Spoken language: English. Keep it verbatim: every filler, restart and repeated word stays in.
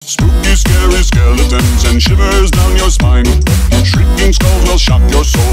Spooky, scary skeletons and shivers down your spine. Shrieking skulls will shock your soul